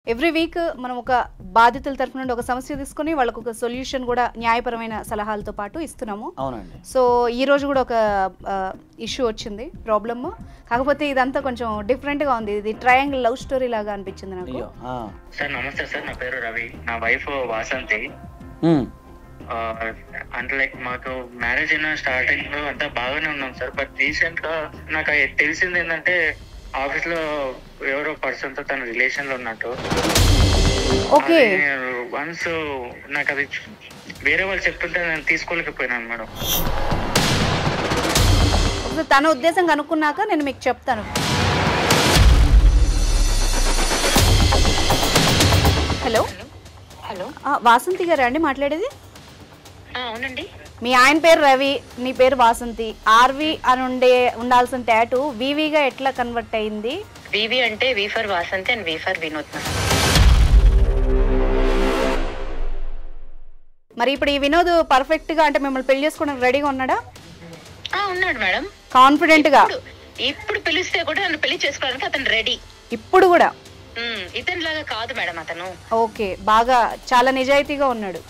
Every week మనం ఒక బాధితుల తరఫు నుండి ఒక సమస్య తీసుకొని వాళ్ళకు ఒక సొల్యూషన్ కూడా న్యాయపరమైన సలహాలతో పాటు ఇస్తున్నాము. అవునండి. సో ఈ రోజు కూడా ఒక ఇష్యూ వచ్చింది, ప్రాబ్లమ్. కాకపోతే ఇదంతా కొంచెం డిఫరెంట్ గా ఉంది. ఇది ట్రయాంగిల్ లవ్ స్టోరీ లాగా అనిపించింది నాకు. సార్ నమస్తే సార్, నా పేరు రవి, నా వైఫ్ వాసంతి. అంటే లైక్ మాకు మ్యారేజ్ అయిన స్టార్టింగ్ లో అంతా బాగానే ఉన్నాం సార్. బట్ రీసెంట్ గా నాకు తెలిసింది ఏంటంటే ఆఫీస్ లో ఎవరో పర్సన్ తో తన రిలేషన్ లో ఉన్నట్టు. ఓకే. వన్స్ నాకు అది వేరే వాళ్ళు చెప్తుంటే నేను తీసుకోలేకపోయినాను మేడం. తన ఉద్దేశం కనుక్కున్నాక నేను మీకు చెప్తాను. హలో హలో, వాసంతి గారా అండి మాట్లాడేది? అవునండి. మీ ఆయన పేరు రవి, నీ పేరు వాసంతి. ఆర్వి అని ఉండాల్సిన టాటూ వివిగా ఎట్లా కన్వర్ట్ అయింది? వివి అంటే V for Vasanthi and V for Vinod. మరి ఇప్పుడు ఈ వినోద్ పర్ఫెక్ట్ గా అంటే మిమ్మల్ని పెళ్లి చేసుకోవడానికి రెడీగా ఉన్నాడా? ఉన్నాడు మేడం, కాన్ఫిడెంట్ గా. ఇప్పుడు పిలిస్తే కూడా నన్ను పెళ్లి చేసుకోవడానికి అతను రెడీ. ఇప్పుడు కూడా ఇతని లాగా కాదు మేడం అతను. ఓకే, బాగా చాలా నిజాయితీగా ఉన్నాడు.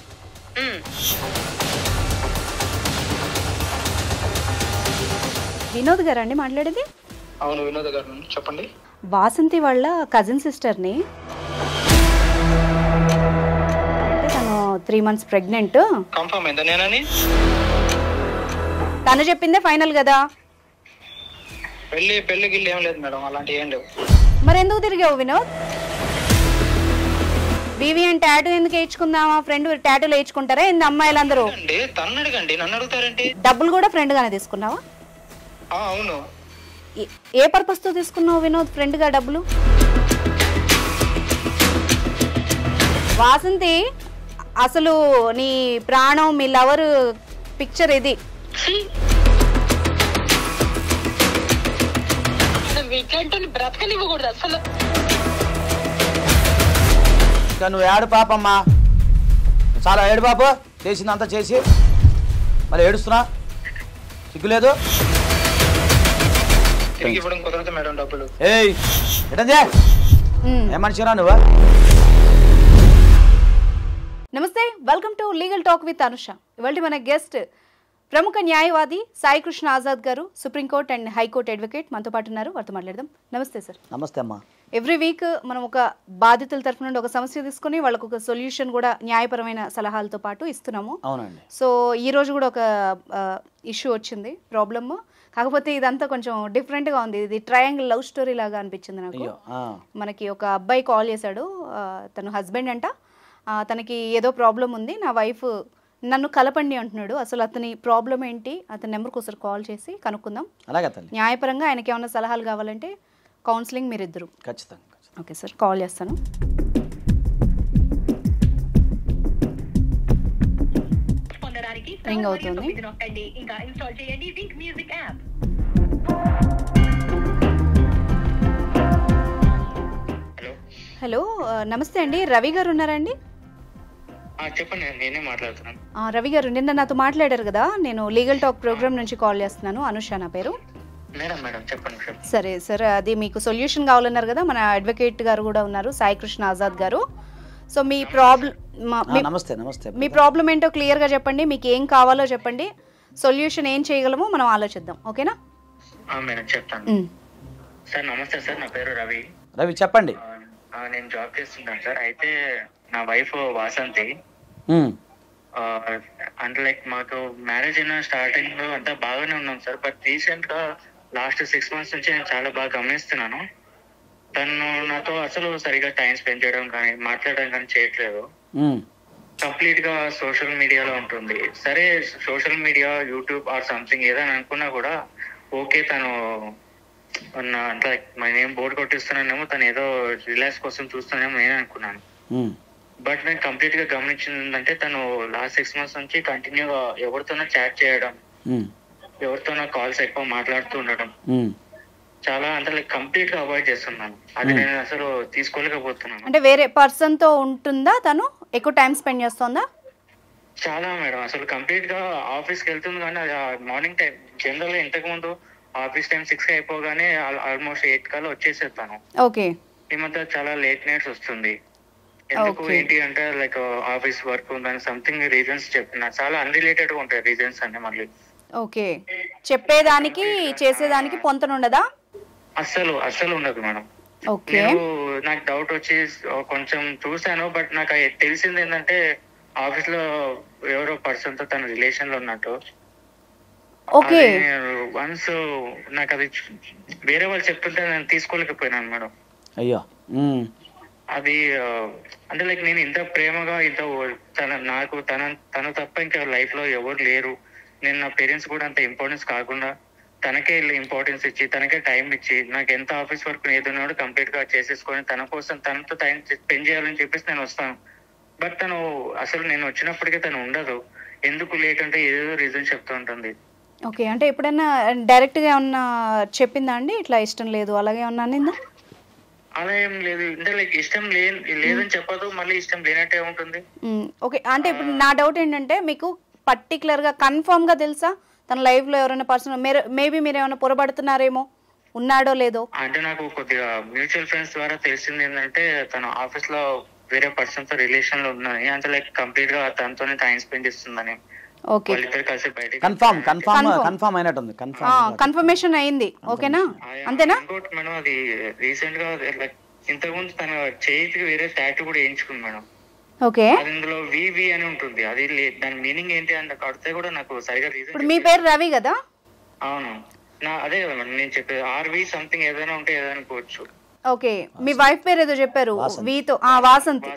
వినోద్ గారు అండి మాట్లాడేది? అవును, వినోద్ గారు చెప్పండి. వాసంతి వాళ్ళ కజిన్ సిస్టర్ని, అంటే తను 3 months ప్రెగ్నెంట్. కన్ఫర్మ్ అయిందా నేనని? తను చెప్పిందే ఫైనల్ కదా. పెళ్లి గిల్లి ఏం లేదు మేడం, అలాంటి ఏం లేవు. మరి ఎందుకు తిరిగావు వినోద్? బీవీ అని టాటూ ఎందుకు వేయించుకుందామా? ఫ్రెండ్ టాటూలు వేయించుకుంటారా ఏంది అమ్మాయిలందరూ? తన్ను అడగండి, నన్ను అడుగుతారేంటి? డబ్బులు కూడా ఫ్రెండ్ గానే తీసుకున్నావా? అవును. ఏ పర్పస్ తో తీసుకున్నావు వినోద్ ఫ్రెండ్ గా డబ్బులు? వాసంతి, అసలు నీ ప్రాణం, మీ లవర్ పిక్చర్ ఇది. బ్రతకనివ్వకూడదు అసలు. నువ్వు ఏడు పాపమ్మా, చాలా ఏడు పాప, చేసిందంతా చేసి మళ్ళీ ఏడుస్తున్నా, సిగ్గులేదు? తిరిగి ఇవ్వడం కుదరదు మేడం డబ్బులు. ఏయ్ ఎటంజే, ఏ మనిషిరా నువ్వు? నమస్తే, welcome to legal talk with Anusha. ఇవాళ మన గెస్ట్ ప్రముఖ న్యాయవాది సాయి కృష్ణ ఆజాద్ గారు, సుప్రీంకోర్టు అండ్ హైకోర్టు అడ్వకేట్, మనతో పాటు ఉన్నారు. వారితో మాట్లాడదాం. నమస్తే సార్. నమస్తే అమ్మా. ఎవ్రీ వీక్ మనం ఒక బాధితుల తరఫు నుండి ఒక సమస్య తీసుకొని వాళ్ళకు ఒక సొల్యూషన్ కూడా న్యాయపరమైన సలహాలతో పాటు ఇస్తున్నాము. అవునండి. సో ఈ రోజు కూడా ఒక ఇష్యూ వచ్చింది, ప్రాబ్లమ్. కాకపోతే ఇదంతా కొంచెం డిఫరెంట్గా ఉంది. ఇది ట్రయాంగిల్ లవ్ స్టోరీ లాగా అనిపించింది నాకు. మనకి ఒక అబ్బాయి కాల్ చేశాడు, తను హస్బెండ్ అంట. తనకి ఏదో ప్రాబ్లం ఉంది, నా వైఫ్ నన్ను కలపండి అంటున్నాడు. అసలు అతని ప్రాబ్లం ఏంటి, అతని నెంబర్కి ఒకసారి కాల్ చేసి కనుక్కుందాం. అలాగే, న్యాయపరంగా ఆయనకి ఏమైనా సలహాలు కావాలంటే కౌన్సిలింగ్ మీరిద్దరు. ఖచ్చితంగా. ఓకే సార్, కాల్ చేస్తాను. రింగ్ అవుతుంది. హలో, నమస్తే అండి. రవి గారు ఉన్నారండి? చెప్పండి, నేనే మాట్లాడుతున్నాను. రవి గారు, నిన్న నాతో మాట్లాడారు కదా, నేను లీగల్ టాక్ ప్రోగ్రామ్ నుంచి కాల్ చేస్తున్నాను. అనుష నా పేరు. మేడం చెప్పండి. సరే సార్, అది మీకు సొల్యూషన్ కావాలన్నారు కదా, మన అడ్వకేట్ గారు కూడా ఉన్నారు, సాయి కృష్ణ ఆజాద్ గారు. సో మీ ప్రాబ్లం, నమస్తే నమస్తే, మీ ప్రాబ్లం ఏంటో క్లియర్గా చెప్పండి, మీకు ఏం కావాలో చెప్పండి, సొల్యూషన్ ఏం చేయగలమో మనం ఆలోచిద్దాం. ఓకేనా? మేడం చెప్తాను. సార్ నమస్తే సార్, నా పేరు రవి. రవి చెప్పండి. నేను జాబ్ చేస్తుంటాను సార్. అయితే నా వైఫ్ వాసంతి, అంటే లైక్ మాకు మ్యారేజ్ అయిన స్టార్టింగ్ లో అంతా బాగానే ఉన్నాం సార్. బట్ రీసెంట్ గా లాస్ట్ 6 months నుంచి నేను చాలా బాగా గమనిస్తున్నాను, తను నాతో అసలు సరిగా టైం స్పెండ్ చేయడం కానీ మాట్లాడడం కానీ చేయట్లేదు. కంప్లీట్ గా సోషల్ మీడియాలో ఉంటుంది. సరే, social media, YouTube or something ఏదైనా అనుకున్నా కూడా ఓకే, తను అంటే నేనేం బోర్డు కొట్టిస్తున్నానేమో, తను ఏదో రిలాక్స్ కోసం చూస్తున్నానేమో నేను అనుకున్నాను. బట్ నేను కంప్లీట్ గా గమనించింది ఏంటంటే, తను లాస్ట్ 6 months నుంచి కంటిన్యూగా ఎవరితోనో చాట్ చేయడం, ఎవరితోనో కాల్స్ ఎక్కువ మాట్లాడుతూ ఉండడం, చాలా అంటే లైక్ కంప్లీట్ గా అవాయిడ్ చేస్తున్నాను. అది నేను అసలు తీసుకోలేకపోతున్నాను. అంటే వేరే పర్సన్ తో ఉంటుందా తను? ఎక్కువ టైం స్పెండ్ చేస్తుందా? చాలా మేడం, అసలు కంప్లీట్ గా ఆఫీస్కి వెళ్తుంది కానీ మార్నింగ్ టైం జనరల్ గా ఇంతకు ముందు ఆఫీస్ టైం 6 అయిపోగానే ఆల్మోస్ట్ 8 కల్లా వచ్చేసేస్తాను. ఓకే. ఈ మధ్య చాలా లేట్ నైట్స్ వస్తుంది. ఎందుకు ఏంటి అంటే లైక్ ఆఫీస్ వర్క్ ఉందని సంథింగ్ రీజన్స్ చెప్పిన, చాలా అన్రిలేటెడ్ గా ఉంటాయి రీజన్స్ అన్ని. మళ్ళీ ఓకే, చెప్పేదానికి చేసేదానికి పొంతనుండదా? అస్సలు ఉండదు మేడం. నాకు డౌట్ వచ్చి కొంచెం చూసాను, బట్ నాకు తెలిసింది ఏంటంటే ఆఫీస్ లో ఎవరో పర్సన్ తో తన రిలేషన్ లో ఉన్నట్టు. వన్స్ నాకు అది వేరే వాళ్ళు చెప్తుంటే నేను తీసుకోలేకపోయినాను మేడం. అయ్యో, అది అంటే లైక్ నేను ఇంత ప్రేమగా ఇంత తను తప్ప ఇంకా లైఫ్ లో ఎవరు లేరు, నేను నా పేరెంట్స్ కూడా అంత ఇంపార్టెన్స్ కాకుండా తనకే ఇంపార్టెన్స్ ఇచ్చి తనకే టైం ఇచ్చి నాకు ఎంత ఆఫీస్ వర్క్ ఏదైనా కూడా కంప్లీట్ గా చేసేసుకొని తన కోసం తనతో టైం స్పెండ్ చేయాలని చెప్పేసి నేను వస్తాను. బట్ తను అసలు నేను వచ్చినప్పటికీ తను ఉండదు. ఎందుకు లేట్ అంటే ఏదేదో రీజన్ చెప్తూ ఉంటుంది. ఓకే, అంటే ఎప్పుడైనా డైరెక్ట్ గా ఏమన్నా చెప్పిందా అండి ఇట్లా ఇష్టం లేదు అలాగే ఉన్నా నిందా? అలా ఏం లేదు, అంటే లైక్ ఇష్టం లేదని చెప్పదు, మళ్ళీ ఇష్టం లేనట్టే ఉంటుంది. ఓకే, అంటే ఇప్పుడు నా డౌట్ ఏంటంటే మీకు పర్టికులర్ గా కన్ఫర్మ్ గా తెలుసా తన లైఫ్ లో ఎవరైనా పర్సన్ మేబీ మీరు ఏమైనా పొరపడుతున్నారేమో, ఉన్నాడో లేదో? అంటే నాకు కొద్దిగా మ్యూచువల్ ఫ్రెండ్స్ ద్వారా తెలిసింది ఏంటంటే తను ఆఫీస్ లో వేరే పర్సన్ తో రిలేషన్ లో ఉందని, అంటే లైక్ కంప్లీట్ గా తనతోనే టైం స్పెండ్ చేస్తుందని. ఓకే, కలిసి బయట కన్ఫర్మ్ అయినట్టుంది, కన్ఫర్మేషన్ అయింది. ఓకేనా, అంతేనా మేడం? అది రీసెంట్ గా ఇంతకు ముందు తన చేతికి వేరే టాటూ కూడా వేయించుకుంది మేడం. ఓకే, అందులో వివి అని ఉంటుంది, అది దాని మీనింగ్ ఏంటి అంటే కడితే కూడా నాకు సరిగా రీజన్. ఇప్పుడు మీ పేరు రవి కదా? అవును, అదే కదా మేడం నేను చెప్పేది. ఆర్వి సంథింగ్ ఏదైనా ఉంటే ఏదైనా అనుకోవచ్చు. ఓకే, మీ వైఫ్ పేరు ఏదో చెప్పారు వీతో, వాసంతి.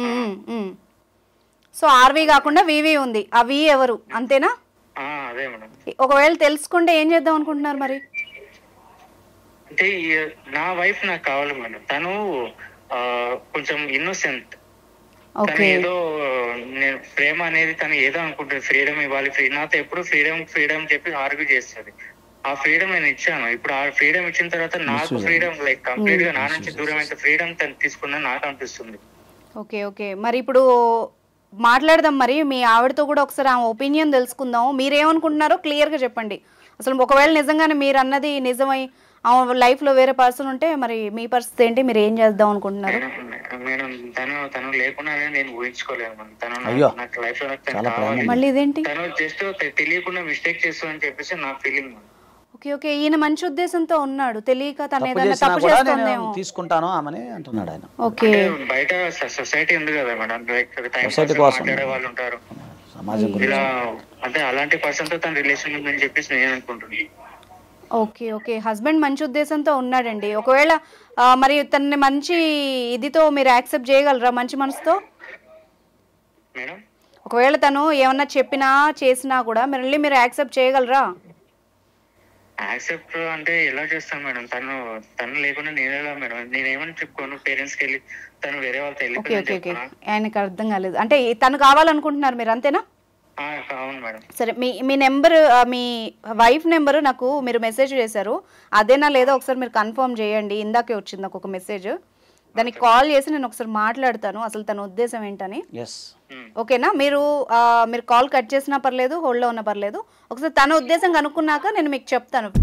సో ఆర్వి కాకుండా వివి ఉంది, ఆ వి ఎవరు, అంతేనా? అదే మేడం. ఒకవేళ తెలుసుకుంటే ఏం చేద్దాం అనుకుంటున్నారు మరి? అంటే నా వైఫ్ నాకు కావాలి మేడం. తను కొంచెం ఇన్నోసెంట్. తను ఏదో నేను ప్రేమ అనేది తను ఏదో అనుకుంటుంది, ఫ్రీడమ్ ఇవ్వాలి, నాతో ఎప్పుడు ఫ్రీడమ్ చెప్పి ఆర్గ్యూ చేస్తుంది. ఆ ఫ్రీడమ్ నేను ఇచ్చాను. ఇప్పుడు ఆ ఫ్రీడమ్ ఇచ్చిన తర్వాత నాకు ఫ్రీడమ్ లైక్ కంప్లీట్ గా నా నుంచి దూరం అయితే ఫ్రీడమ్ తను తీసుకున్నా నాకు అనిపిస్తుంది. ఓకే, మరి ఇప్పుడు మాట్లాడదాం. మరి మీ ఆవిడతో కూడా ఒకసారి ఆ ఒపీనియన్ తెలుసుకుందాం. మీరేమనుకుంటున్నారో క్లియర్ గా చెప్పండి. అసలు ఒకవేళ నిజంగానే మీరు అన్నది నిజమై ఆ లైఫ్ లో వేరే పర్సన్ ఉంటే మరి మీ పరిస్థితి ఏంటి, మీరు ఏం చేద్దాం అనుకుంటున్నారు? మేడం తను లేకుండా నేను ఊహించుకోలేను. తను నాకు లైఫ్ లో మళ్ళీ ఇదేంటి, తను జస్ట్ తెలియకుండా మిస్టేక్ చేస్తుందని చెప్పేసి నా ఫీలింగ్. ఓకే, ఈయన మంచి ఉద్దేశంతో ఉన్నాడు, తెలియక తను ఏదైనా తప్పు చేస్తుందేమో తీసుకుంటాను ఆమెని అంటున్నాడు ఆయన. ఓకే, బయట సొసైటీ ఉంది కదా మేడం, మాట్లాడే వాళ్ళు ఉంటారు ఇలా, అంటే అలాంటి పర్సన్ తో తన రిలేషన్ ఉందని చెప్పేసి నేను అనుకుంటున్నాను. ఓకే, హస్బెండ్ మంచి ఉద్దేశంతో ఉన్నాడండి. ఒకవేళ మరి తనని మంచి ఇదితో మీరు యాక్సెప్ట్ చేయగలరా, మంచి మనసుతో? మేడం ఒకవేళ తను ఏమన్నా చెప్పినా చేసినా కూడా మీరు యాక్సెప్ట్ చేయగలరా? యాక్సెప్ట్ అంటే ఎలా చేస్తాను మేడం? తను లేకుండా నేను ఎలా మేడం? నేనేమని చెప్పుకోను పేరెంట్స్ కి వెళ్ళి తను వేరే వాళ్ళతో వెళ్ళి? ఆయనకు అర్థం కాలేదు అంటే తను కావాలనుకుంటున్నారు మీరు, అంతేనా? అవును మేడం. సరే, మీ నెంబర్, మీ వైఫ్ నెంబరు నాకు మీరు మెసేజ్ చేశారు, అదేనా లేదో ఒకసారి మీరు కన్ఫర్మ్ చేయండి. ఇందాకే వచ్చింది నాకు ఒక మెసేజ్, దానికి కాల్ చేసి నేను ఒకసారి మాట్లాడతాను అసలు తన ఉద్దేశం ఏంటని. ఓకేనా? మీరు కాల్ కట్ చేసినా పర్లేదు, హోల్డ్లో ఉన్నా పర్లేదు, ఒకసారి తన ఉద్దేశం కనుక్కున్నాక నేను మీకు చెప్తాను.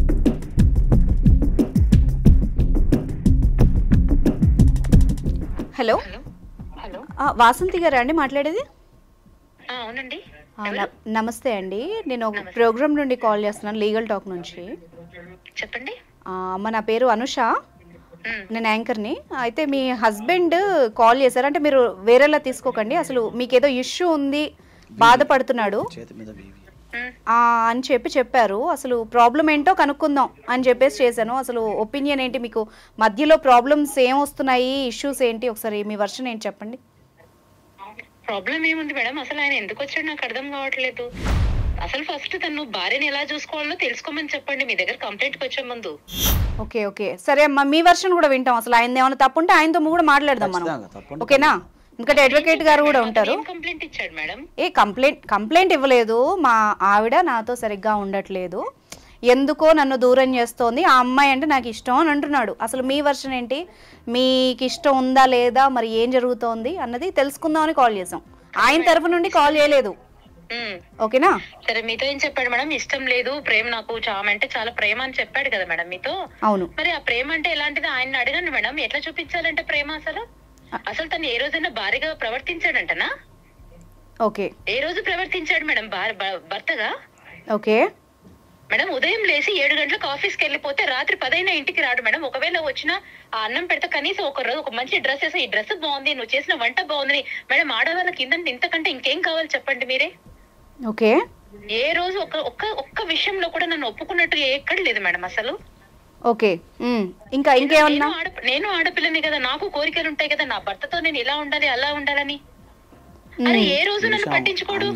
హలో, వాసంతి గారా అండి మాట్లాడేది? అవునండి. నమస్తే అండి, నేను ఒక ప్రోగ్రామ్ నుండి కాల్ చేస్తున్నాను, లీగల్ టాక్ నుంచి. చెప్పండి. నా పేరు అనుష, నేను యాంకర్ని. అయితే మీ హస్బెండ్ కాల్ చేశారు, అంటే మీరు వేరేలా తీసుకోకండి, అసలు మీకు ఏదో ఇష్యూ ఉంది, బాధపడుతున్నాడు అని చెప్పారు. అసలు ప్రాబ్లం ఏంటో కనుక్కుందాం అని చెప్పేసి చేశాను. అసలు ఒపీనియన్ ఏంటి, మీకు మధ్యలో ప్రాబ్లమ్స్ ఏం వస్తున్నాయి, ఇష్యూస్ ఏంటి, ఒకసారి మీ వర్షన్ ఏంటి చెప్పండి. ప్రాబ్లం ఏముంది మేడం, అసలు ఆయన ఎందుకు వచ్చాడు నాకు అర్థం కావట్లేదు. అసలు ఫస్ట్ తను భార్యని ఎలా చూసుకోవాలో తెలుసుకోమని చెప్పండి మీ దగ్గర కంప్లైంట్కి వచ్చే ముందు. ఓకే, సరే అమ్మా, మీ వర్షన్ కూడా వింటాం. అసలు ఆయన ఏమైనా తప్పు ఉంటే ఆయనతో కూడా మాట్లాడదాం మనం, ఓకేనా? ఎందుకంటే అడ్వకేట్ గారు కూడా ఉంటారు. కంప్లైంట్ ఇచ్చాడు మేడం? కంప్లైంట్ ఇవ్వలేదు, మా ఆవిడ నాతో సరిగ్గా ఉండట్లేదు, ఎందుకో నన్ను దూరం చేస్తోంది, ఆ అమ్మాయి అంటే నాకు ఇష్టం అని అంటున్నాడు. అసలు మీ వర్షన్ ఏంటి, మీకు ఇష్టం ఉందా లేదా, మరి ఏం జరుగుతోంది అన్నది తెలుసుకుందామని కాల్ చేసాం. ఆయన తరఫు నుండి కాల్ చేయలేదు. ఓకేనా? సరే, మీతో ఏం చెప్పాడు మేడం? ఇష్టం లేదు, ప్రేమ, నాకు ఆమె అంటే చాలా ప్రేమ అని చెప్పాడు కదా మేడం మీతో. అవును. మరి ఆ ప్రేమ అంటే ఎలాంటిది ఆయన అడగండి మేడం. ఎట్లా చూపించాలంటే ప్రేమ? అసలు తను ఏ రోజైనా భారీగా ప్రవర్తించాడంటనా? ఓకే. ఏ రోజు ప్రవర్తించాడు మేడం భర్తగా? ఓకే మేడం, ఉదయం లేసి 7 గంటలకు ఆఫీస్కి వెళ్ళిపోతే రాత్రి 10 అయినా ఇంటికి రాడు మేడం. ఒకవేళ వచ్చినా ఆ అన్నం పెడితే కనీసం ఒక రోజు ఒక మంచి డ్రెస్ వేసి, ఈ డ్రెస్ బాగుంది, నువ్వు చేసిన వంట బాగుంది మేడం. ఆడవాళ్ళకి ఇంతకంటే ఇంకేం కావాలి చెప్పండి మీరే. ఓకే. ఏ రోజు ఒక్క విషయంలో కూడా నన్ను ఒప్పుకున్నట్టు ఎక్కడ లేదు మేడం అసలు. ఓకే. ఇంకా ఇంకేమన్నా? నేను ఆడపిల్లని కదా, నాకు కోరికలు ఉంటాయి కదా, నా భర్తతో నేను ఇలా ఉండాలి అలా ఉండాలని. అరే ఏ రోజు నన్ను పట్టించుకోడు.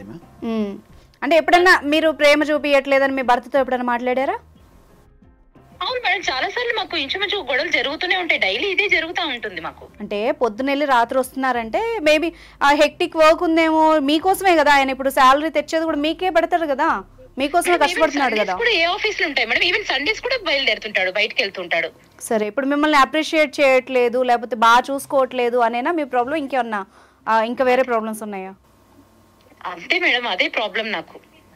అంటే ఎప్పుడన్నా మీరు ప్రేమ చూపించట్లేదని మీ భర్తతో ఎప్పుడైనా మాట్లాడారా? అవును మేడం, చాలా సార్లు మాకు ఇంచుమించు గొడవలు జరుగుతూనే ఉంటాయి. డైలీ ఇదే జరుగుతూ ఉంటుంది మాకు. అంటే పొద్దునెళ్ళి రాత్రి వస్తున్నారంటే మేబీ ఆ హెక్టిక్ వర్క్ ఉందేమో. మీకోసమే కదా ఆయన ఇప్పుడు శాలరీ తెచ్చేది కూడా మీకే పెడతాడు కదా, మీకోసమే కష్టపడుతున్నాడు కదా. ఏ ఆఫీస్ లో ఉంటాయి మేడం, ఈవెన్ సండేస్ కూడా బయలుదేరుతుంటాడు, బయటకు వెళ్తుంటాడు. సరే, ఇప్పుడు మిమ్మల్ని అప్రిషియేట్ చేయట్లేదు లేకపోతే బాగా చూసుకోవట్లేదు అనేనా మీ ప్రాబ్లం? ఇంకేమన్నా ఇంకా వేరే ప్రాబ్లమ్స్ ఉన్నాయా? అంతే మేడం, అదే ప్రాబ్లం నాకు.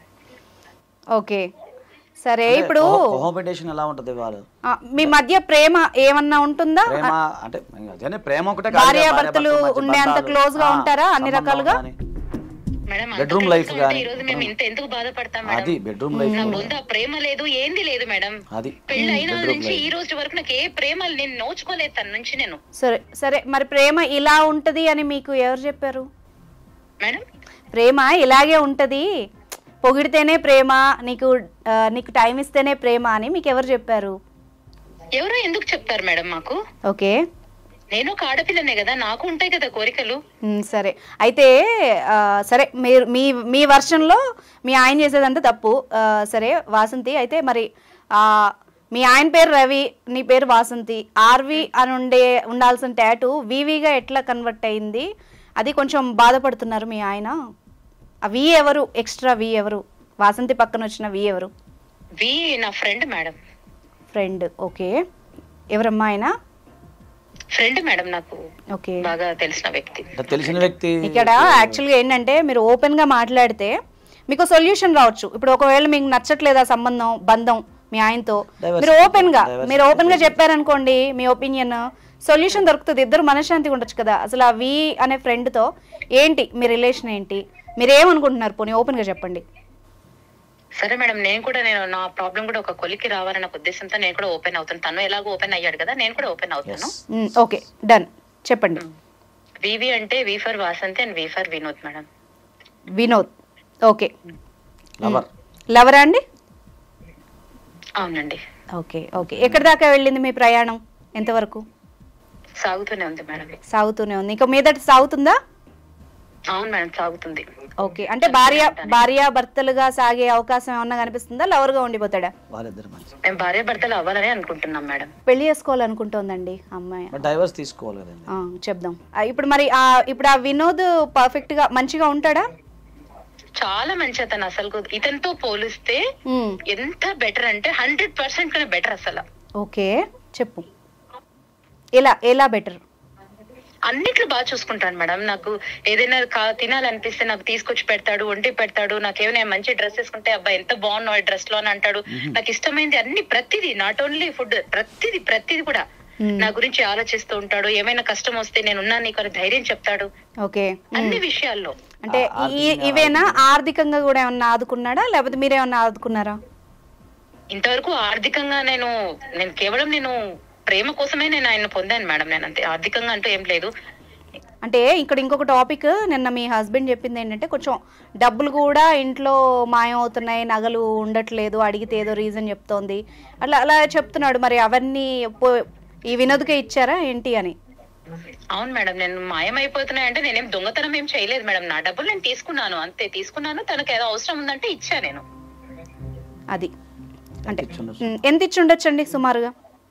ఓకే సరే, ఇప్పుడు కోఆపరేషన్ ఎలా ఉంటది వాళ్ళు మీ మధ్య ప్రేమ ఏమన్నా ఉంటుందా? ప్రేమ అంటే అదే ప్రేమ ఒకటే, భార్యాభర్తలు ఉండేంత క్లోజ్ గా ఉంటారా అన్ని రకాలుగా? మేడం, బెడ్రూమ్ లైఫ్ గాని ఈ రోజు మేము ఎందుకు బాధపడతాం మేడం? అది బెడ్రూమ్ లైఫ్ నా ముందు ప్రేమ లేదు, ఏంది లేదు మేడం. అది పెళ్లి అయిన నుంచి ఈ రోజు వరకు నాకు ఏ ప్రేమ నేను నోచుకోలేదు తన నుంచి నేను. సరే సరే, మరి ప్రేమ ఇలా ఉంటది అని మీకు ఎవరు చెప్పారు మేడం? ప్రేమ ఇలాగే ఉంటది, పొగిడితేనే ప్రేమ, నీకు టైం ఇస్తేనే ప్రేమ అని మీకు ఎవరు చెప్పారు? ఎవరో ఎందుకు చెప్తారు మేడం మాకు? ఓకే, నేను ఒక ఆడపిల్లనే కదా, నాకు ఉంటాయి కదా కోరికలు. సరే అయితే సరే, మీరు మీ వర్షన్లో మీ ఆయన చేసేదంతా తప్పు. సరే వాసంతి, అయితే మరి మీ ఆయన పేరు రవి, నీ పేరు వాసంతి, ఆర్వి అని ఉండాల్సిన టాటూ వివిగా ఎట్లా కన్వర్ట్ అయింది? అది కొంచెం బాధపడుతున్నారు మీ ఆయన. ఆ వి ఎవరు? ఎక్స్ట్రా వి ఎవరు? వాసంతి పక్కన వచ్చిన వి ఎవరు? వి నా ఫ్రెండ్ మేడం. Friend, okay. ఎవరమ్మా ఆయన? ఫ్రెండ్ మేడం, నాకు ఓకే, బాగా తెలిసిన వ్యక్తి. ఇక్కడ యాక్చువల్గా ఏంటంటే మీరు ఓపెన్ గా మాట్లాడితే మీకు సొల్యూషన్ రావచ్చు. ఇప్పుడు ఒకవేళ మీకు నచ్చట్లేదా బంధం మీ ఆయనతో, మీరు ఓపెన్ గా చెప్పారనుకోండి మీ ఒపీనియన్, సొల్యూషన్ దొరుకుతుంది, ఇద్దరు మనశ్శాంతిగా ఉండొచ్చు కదా. అసలు ఆ వి అనే ఫ్రెండ్ తో ఏంటి మీ రిలేషన్, ఏంటి మీరేమనుకుంటున్నారు? పోనీ ఓపెన్ గా చెప్పండి. సరే మేడం, నేను నా ప్రాబ్లం కూడా ఒక కొలికి రావాలన్న ఉద్దేశంతో నేను కూడా ఓపెన్ అవుతాను. తను ఎలాగో ఓపెన్ అయ్యాడు కదా, నేను కూడా ఓపెన్ అవుతాను. ఓకే డన్, చెప్పండి. వివి అంటే V for Vasanthi and V for Vinod madam. Vinod, okay. లవరా అండి? అవునండి. ఓకే ఓకే, ఎక్కడి దాకా వెళ్ళింది మీ ప్రయాణం? ఎంతవరకు? సాగుతూనే ఉంది మేడం. సాగుతూనే ఉంది, ఇంకా మీదట సాగుతుందా? అవును మేడం, సాగుతుంది. ఓకే, అంటే భార్య భర్తలుగా సాగే అవకాశం ఏమన్నా కనిపిస్తుందా? లవర్ గా ఉండిపోతాడా? మేము భార్య భర్తలు అవ్వాలని అనుకుంటున్నాం మేడం. పెళ్లి చేసుకోవాలనుకుంటోందండి అమ్మాయి. డైవర్స్ తీసుకోవాలి చెప్దాం. ఇప్పుడు మరి ఇప్పుడు ఆ వినోద్ పర్ఫెక్ట్ గా మంచిగా ఉంటాడా? చాలా మంచి అతను. అసలు ఇతనితో పోలిస్తే ఎంత బెటర్ అంటే 100% కన్నా బెటర్ అసలు. ఓకే చెప్పు, ఎలా బెటర్? అన్నిట్లో బాగా చూసుకుంటాను మేడం. నాకు ఏదైనా తినాలనిపిస్తే నాకు తీసుకొచ్చి పెడతాడు, వండి పెడతాడు. నాకేమైనా మంచి డ్రెస్ వేసుకుంటే అబ్బాయి ఎంత బాగున్నావు ఈ డ్రెస్ లో అని అంటాడు. నాకు ఇష్టమైంది అన్ని, ప్రతిదీ, నాట్ ఓన్లీ ఫుడ్, ప్రతిదీ కూడా నా గురించి ఆలోచిస్తూ ఉంటాడు. ఏమైనా కష్టం వస్తే నేనున్నా నీకు అని ధైర్యం చెప్తాడు. ఓకే, అన్ని విషయాల్లో. అంటే ఇవేనా ఆర్థికంగా కూడా ఏమన్నా ఆదుకున్నాడా, లేకపోతే మీరేమన్నా ఆదుకున్నారా? ఇంతవరకు ఆర్థికంగా నేను కేవలం ప్రేమ కోసమే నేను ఆయన పొందాను మేడం. నేను అంతే, ఆర్థికంగా అంటూ ఏం లేదు. అంటే ఇక్కడ ఇంకొక టాపిక్, నిన్న మీ హస్బెండ్ చెప్పింది ఏంటంటే కొంచెం డబ్బులు కూడా ఇంట్లో మాయం అవుతున్నాయి, నగలు ఉండట్లేదు, అడిగితే ఏదో రీజన్ చెప్తోంది, అలా చెప్తున్నాడు. మరి అవన్నీ ఈ వినోద్కే ఇచ్చారా ఏంటి అని? అవును మేడం, నేను మాయమైపోతున్నాయి అంటే నేనేం దొంగతనం ఏం చేయలేదు మేడం. నా డబ్బులు నేను తీసుకున్నాను, అంతే తీసుకున్నాను. తనకు ఏదో అవసరం ఉందంటే ఇచ్చా నేను. అది అంటే ఎంత ఇచ్చి ఉండొచ్చండి సుమారుగా?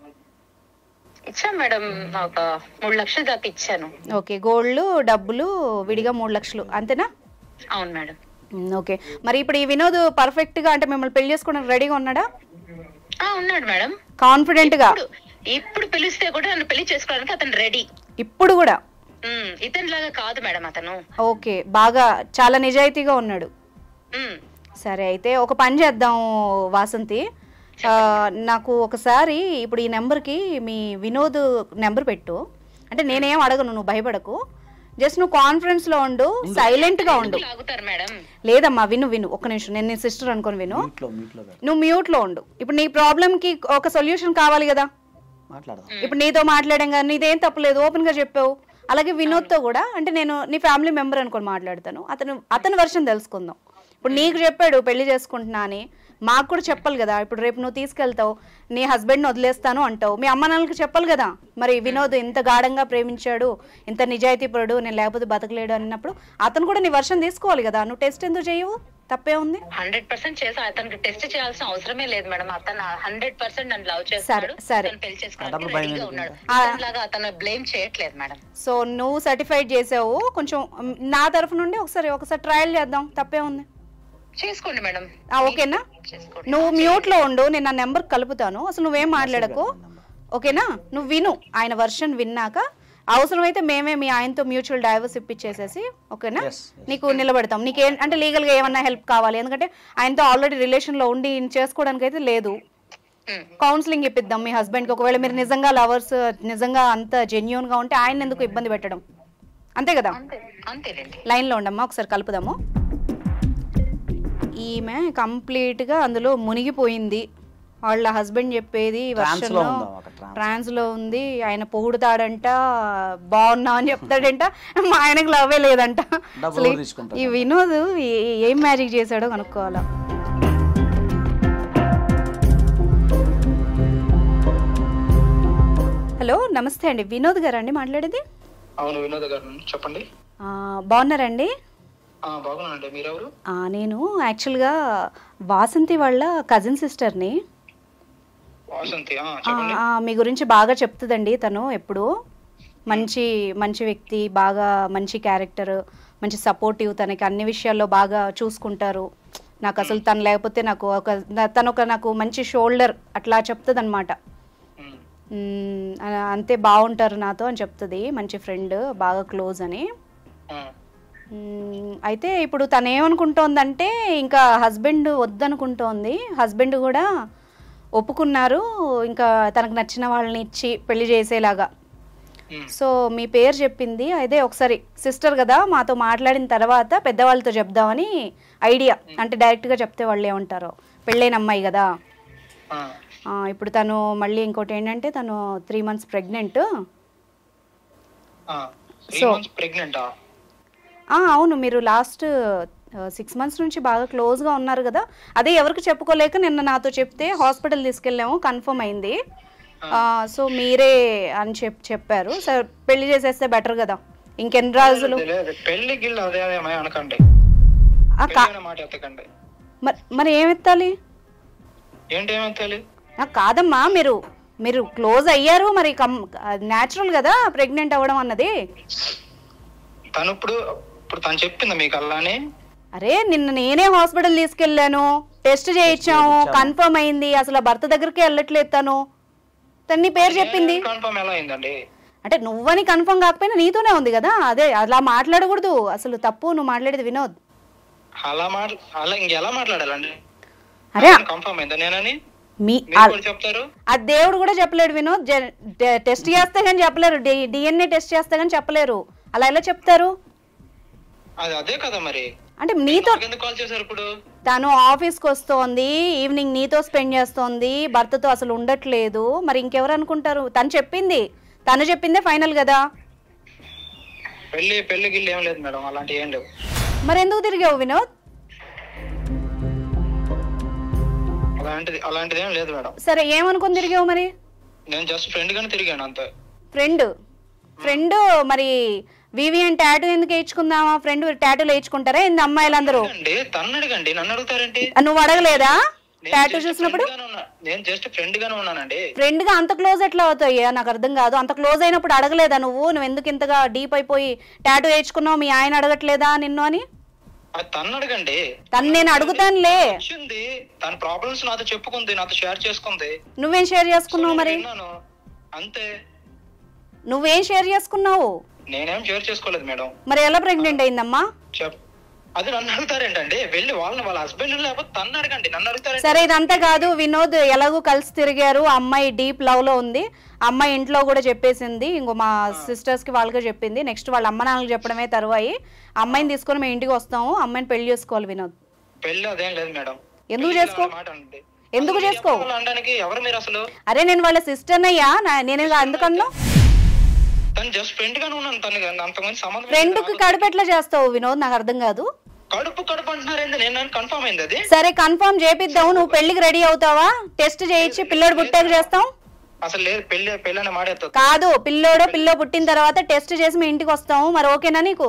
ఇచ్చాను మేడం, ఒక 3 లక్షలు దాకా ఇచ్చాను. ఓకే, గోల్డ్ డబ్బులు విడిగా 3 లక్షలు అంతేనా? అవును మేడం. ఓకే, మరి ఇప్పుడు ఈ వినోద్ పర్ఫెక్ట్ గా అంటే మిమ్మల్ని పెళ్లి చేసుకోవడానికి రెడీగా ఉన్నాడా? ఉన్నాడు మేడం, కాన్ఫిడెంట్ గా. ఇప్పుడు పిలిస్తే కూడా నన్ను పెళ్లి చేసుకోవడానికి అతను రెడీ. ఇప్పుడు కూడా ఇతనిలాగా కాదు మేడం అతను. ఓకే, బాగా చాలా నిజాయితీగా ఉన్నాడు. ఉమ్, సరే, అయితే ఒక పని చేద్దాం వాసంతి. నాకు ఒకసారి ఇప్పుడు ఈ నెంబర్కి మీ వినోద్ నెంబర్ పెట్టు. అంటే నేనేం అడగను, నువ్వు భయపడకు. జస్ట్ నువ్వు కాన్ఫరెన్స్లో ఉండు, సైలెంట్గా ఉండు. లాగుతారు మేడం. లేదమ్మా, విను ఒక్క నిమిషం, నేను నీ సిస్టర్ అనుకోని విను. నువ్వు మ్యూట్లో ఉండు. ఇప్పుడు నీ ప్రాబ్లంకి ఒక సొల్యూషన్ కావాలి కదా. ఇప్పుడు నీతో మాట్లాడాం కానీ నీదేం తప్పలేదు, ఓపెన్గా చెప్పావు. అలాగే వినోద్తో కూడా, అంటే నేను నీ ఫ్యామిలీ మెంబర్ అనుకొని మాట్లాడతాను. అతని వర్షన్ తెలుసుకుందాం. ఇప్పుడు నీకు చెప్పాడు పెళ్లి చేసుకుంటున్నా అని, మాకు కూడా చెప్పాలి కదా. ఇప్పుడు రేపు నువ్వు తీసుకెళ్తావు, నీ హస్బెండ్ని వదిలేస్తాను అంటావు, మీ అమ్మ నాన్నలకు చెప్పాలి కదా. మరి వినోద్ ఇంత గాఢంగా ప్రేమించాడు, ఇంత నిజాయితీపరుడు, నేను లేకపోతే బతకలేడు అన్నప్పుడు అతను కూడా నీ వర్షన్ తీసుకోవాలి కదా. నువ్వు టెస్ట్ ఎందుకు చేయవు? తప్పే ఉంది. 100% చేసా. అతనికి టెస్ట్ చేయాల్సిన అవసరమే లేదు మేడం. అతను 100% నన్ను లవ్ చేస్తాడు, పెళ్లి చేసుకోవడానికి రెడీగా ఉన్నాడు. అతనిలాగా అతను బ్లేమ్ చేయట్లేదు మేడం. సో నువ్వు సర్టిఫైడ్ చేసావు. కొంచెం నా తరఫు నుండి ఒకసారి ట్రయల్ చేద్దాం, తప్పే ఉంది. చేసుకోండి మేడం. ఓకేనా? నువ్వు మ్యూట్ లో ఉండు, నేను నా నెంబర్ కలుపుతాను. అసలు నువ్వేం మాట్లాడకు, ఓకేనా? నువ్వు విను, ఆయన వర్షన్ విన్నాక అవసరమైతే మేమే మీ ఆయనతో మ్యూచువల్ డైవర్స్ ఇప్పించేసేసి, ఓకేనా, నీకు నిలబెడతాం. నీకేం అంటే లీగల్గా ఏమన్నా హెల్ప్ కావాలి, ఎందుకంటే ఆయనతో ఆల్రెడీ రిలేషన్లో ఉండి చేసుకోవడానికి అయితే లేదు. కౌన్సిలింగ్ ఇప్పిద్దాం మీ హస్బెండ్కి. ఒకవేళ మీరు నిజంగా లవర్స్, నిజంగా అంత జెన్యూన్గా ఉంటే ఆయన ఎందుకు ఇబ్బంది పెట్టడం, అంతే కదా? లైన్లో ఉండమ్మా, ఒకసారి కలుపుదాము. ఈమె కంప్లీట్గా అందులో మునిగిపోయింది. వాళ్ళ హస్బెండ్ చెప్పేది వర్షన్లో ట్రాన్స్లో ఉంది. ఆయన పొగుడుతాడంట, బాగున్నా అని చెప్తాడంట, మా ఆయనకు లవ్వే లేదంట. అసలు ఈ వినోద్ ఏం మ్యాజిక్ చేశాడో కనుక్కోవాలా. హలో, నమస్తే అండి. వినోద్ గారు అండి మాట్లాడేది? అవును, వినోద్ గారు చెప్పండి. బాగున్నారండి? బాగున్నానండి. మీరెవరు? నేను యాక్చువల్గా వాసంతి వాళ్ళ కజిన్ సిస్టర్ని. మీ గురించి బాగా చెప్తుందండి తను. ఎప్పుడు మంచి వ్యక్తి, బాగా మంచి క్యారెక్టర్, మంచి సపోర్టివ్, తనకి అన్ని విషయాల్లో బాగా చూసుకుంటారు. నాకు అసలు తను లేకపోతే నాకు మంచి షోల్డర్ అట్లా చెప్తుంది అనమాట. అంతే బాగుంటారు నాతో అని చెప్తుంది. మంచి ఫ్రెండ్, బాగా క్లోజ్ అని. అయితే ఇప్పుడు తను ఏమనుకుంటోందంటే ఇంకా హస్బెండ్ వద్దనుకుంటోంది. హస్బెండ్ కూడా ఒప్పుకున్నారు, ఇంకా తనకు నచ్చిన వాళ్ళని ఇచ్చి పెళ్లి చేసేలాగా. సో మీ పేరు చెప్పింది. అదే ఒకసారి సిస్టర్ కదా, మాతో మాట్లాడిన తర్వాత పెద్దవాళ్ళతో చెప్దామని ఐడియా. అంటే డైరెక్ట్గా చెప్తే వాళ్ళు ఏమంటారో, పెళ్ళైన అమ్మాయి కదా. ఇప్పుడు తను మళ్ళీ ఇంకోటి ఏంటంటే తను 3 months ప్రెగ్నెంట్. సో అవును, మీరు లాస్ట్ 6 months నుంచి బాగా క్లోజ్గా ఉన్నారు కదా. అదే ఎవరికి చెప్పుకోలేక నిన్న నాతో చెప్తే హాస్పిటల్ తీసుకెళ్ళాము, కన్ఫర్మ్ అయింది. సో మీరే అని చెప్పారు. సార్ పెళ్లి చేసేస్తే బెటర్ కదా, ఇంకెన్ని రోజులు. మరి ఏమెత్తాలి? కాదమ్మా, మీరు క్లోజ్ అయ్యారు, మరి న్యాచురల్ కదా ప్రెగ్నెంట్ అవ్వడం అన్నది. తను చెప్పింది మీకు అలానే? అరే నిన్న నేనే హాస్పిటల్ తీసుకెళ్ళాను, టెస్ట్ చేయించాము, కన్ఫర్మ్ అయింది. అసలు భర్త దగ్గరికి వెళ్ళట్లేదు తను నీ పేరు చెప్పింది. అంటే నువ్వని కన్ఫర్మ్ కాకపోయినా నీతోనే ఉంది కదా. అదే అలా మాట్లాడకూడదు, అసలు తప్పు నువ్వు మాట్లాడేది వినోద్. అరే అది దేవుడు కూడా చెప్పలేడు వినోద్. టెస్ట్ చేస్తే కానీ చెప్పలేరు, DNA టెస్ట్ చేస్తే కానీ చెప్పలేరు. అలా ఎలా చెప్తారు? అదే కదా మరి. అంటే నీతో తను ఆఫీస్కి వస్తోంది, ఈవినింగ్ నీతో స్పెండ్ చేస్తోంది, భర్తతో అసలు ఉండట్లేదు. మరి ఇంకెవరు అనుకుంటారు? తను చెప్పిందే ఫైనల్ కదా. మరి ఎందుకు తిరిగావు వినోద్? సరే ఏమనుకుని తిరిగావు మరి? ఫ్రెండ్ మరి వివిఎన్ టాటూ ఎందుకు వేయించుకుందామా? ఫ్రెండ్ టాటూలు వేయించుకుంటారా ఏంది అమ్మాయిలందరూ? నువ్వు అడగలేదా టాటూ చూసినప్పుడు? ఫ్రెండ్ గా అంత క్లోజ్ ఎట్లా అవుతాయ్యా? నాకు అర్థం కాదు. అంత క్లోజ్ అయినప్పుడు అడగలేదా నువ్వు ఎందుకు ఇంతగా డీప్ అయిపోయి టాటూ వేయించుకున్నావు, మీ ఆయన అడగట్లేదా నిన్ను అని? తను నేను అడుగుతానులే. నువ్వేం షేర్ చేసుకున్నావు మరి? నువ్వేం షేర్ చేసుకున్నావు? నేనేం షేర్ చేసుకోలేదు మేడం. మరి ఎలా ప్రెగ్నెంట్ అయిందమ్మా? అది నన్ను అడుగుతారేంటండి? వెళ్ళి వాళ్ళ హస్బెండ్ లేకపోతే తన్ను అడగండి, నన్ను అడుగుతారు. సరే ఇదంతా కాదు వినోద్, ఎలాగో కలిసి తిరిగారు, అమ్మాయి డీప్ లవ్ లో ఉంది, అమ్మాయి ఇంట్లో కూడా చెప్పేసింది, ఇంకో మా సిస్టర్స్ కి వాళ్ళగా చెప్పింది, నెక్స్ట్ వాళ్ళ అమ్మ నాన్నలకు చెప్పడమే తరువాయి. అమ్మాయిని తీసుకొని మేము ఇంటికి వస్తాము, అమ్మాయిని పెళ్లి చేసుకోవాలి వినోద్. పెళ్లి అదేం లేదు మేడం. ఎందుకు చేసుకో? ఎందుకు చేసుకో? ఎవరు మీరు అసలు? అరే నేను వాళ్ళ సిస్టర్ అయ్యా, నేను అందుకన్నా తను జస్ట్ ఫ్రెండ్ గానే ఉన్నాను, తను అంతకుముందు సంబంధం. ఫ్రెండ్ కి కడుపు ఎట్లా చేస్తావు వినోద్? నాకు అర్థం కాదు. కడుపు అంటున్నారేంది? నేను కన్ఫర్మ్ అయింది అది. సరే కన్ఫర్మ్ చేపిద్దాం, నువ్వు పెళ్లికి రెడీ అవుతావా? టెస్ట్ చేయించి పిల్లోడు పుట్టాక చేస్తాం. అసలు లేదు, పెళ్ళి మాడేస్తా కాదు, పిల్లో పుట్టిన తర్వాత టెస్ట్ చేసి మీ ఇంటికి వస్తాము. మరి ఓకేనా నీకు?